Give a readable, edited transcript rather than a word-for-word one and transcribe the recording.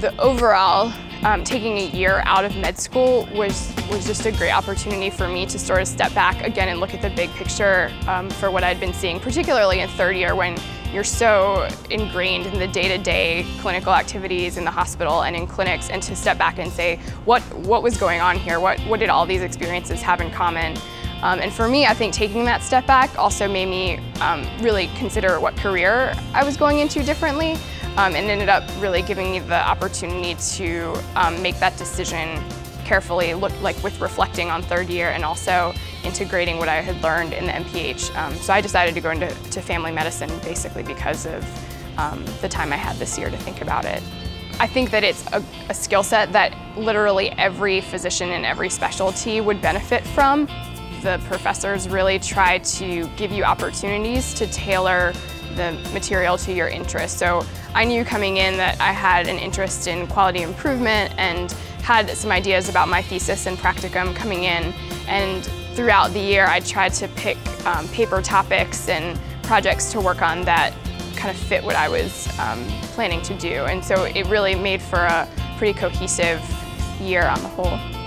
The overall, taking a year out of med school was just a great opportunity for me to sort of step back again and look at the big picture for what I'd been seeing, particularly in third year when you're so ingrained in the day-to-day clinical activities in the hospital and in clinics, and to step back and say, what was going on here? What did all these experiences have in common? And for me, I think taking that step back also made me really consider what career I was going into differently, and ended up really giving me the opportunity to make that decision carefully, with reflecting on third year and also integrating what I had learned in the MPH. So I decided to go into family medicine basically because of the time I had this year to think about it. I think that it's a skill set that literally every physician in every specialty would benefit from. The professors really try to give you opportunities to tailor the material to your interests. So I knew coming in that I had an interest in quality improvement and had some ideas about my thesis and practicum coming in, and throughout the year I tried to pick paper topics and projects to work on that kind of fit what I was planning to do, and so it really made for a pretty cohesive year on the whole.